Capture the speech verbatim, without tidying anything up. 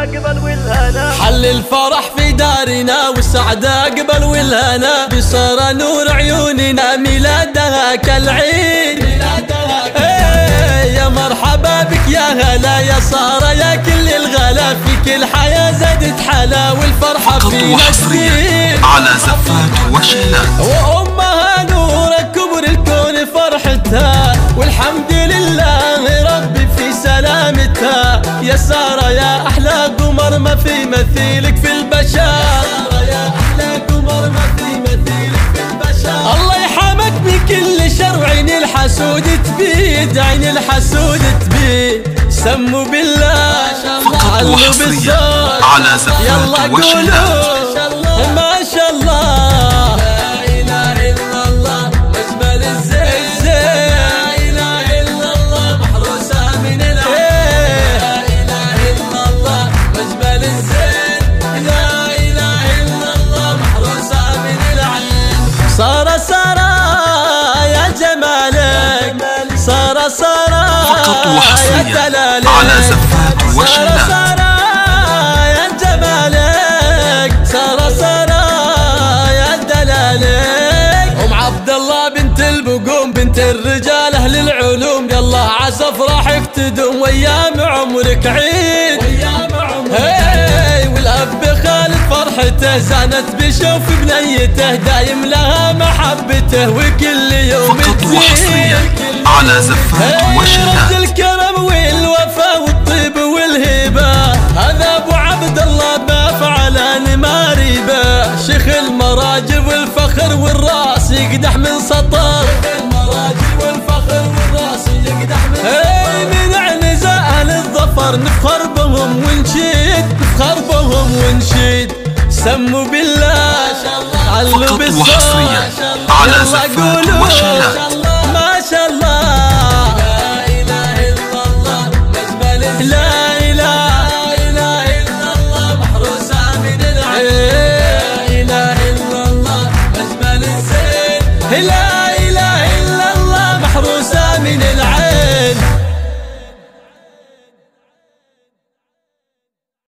قبل والهنا، حل الفرح في دارنا والسعادة قبل والهنا، بصار نور عيوننا ميلادها كالعيد. ايه يا مرحبا بك يا هلا يا سارة يا كل الغلا، فيك الحياة زادت حلا والفرحة فينا حصريا على زفات وشيلات. وأمها نور كبر الكون فرحتها، والحمد لله ربي في سلامتها. يا سارة يا أحلى قمر ما في مثيلك في البشر، يا أحلى قمر ما في مثيلك في البشر. الله يحمك من كل شر وعين الحسود تبيد، عين الحسود تبيد. سموا بالله فقط وحصريا على زفات وشيلات. ما شاء الله لا إله إلا الله أجمل الزين، لا إله إلا الله محروسة من العين، لا إله إلا الله أجمل الزين، لا إله إلا الله محروسة من العين. سارة سارة يا جمالك، سارة سارة فقط وحصريا على زفات وشيلات. بنت الرجال اهل العلوم، يلا عسى افراحك تدوم وايام عمرك عيد، وايام عمرك عيد. والاب خالد فرحته زانت بشوف بنيته، دايم لها محبته وكل يوم فقط وحصريا على زفات وشيلات. رد الكرم والوفا والطيب والهبه، هذا ابو عبد الله بافعلان ما ريبه. شيخ المراجل والفخر والراس يقدح من سطر، نفخر بهم ونشيد، نفخر بهم ونشيد. سموا بالله علوا بالصوت وحصريا على زفات وشيلات. ما شاء الله لا إله إلا الله أجمل الزين، لا إله إلا الله محروسة من العين، لا إله إلا الله أجمل الزين.